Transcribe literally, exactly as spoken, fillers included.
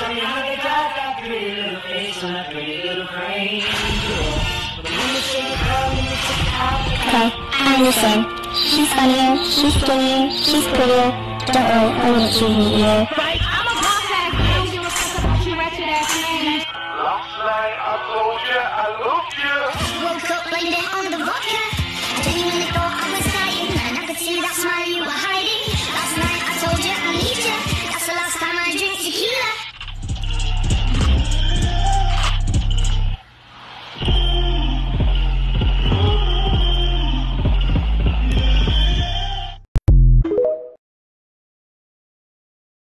show you how to drop that pretty little face on that pretty little frame. But let me show you how to mix it out. Okay, I understand. She's funnier, she's skinnier, she's prettier. Don't worry, I wouldn't choose me either. Right? I'm a boss ass. I don't give a fuck about you wretched ass man.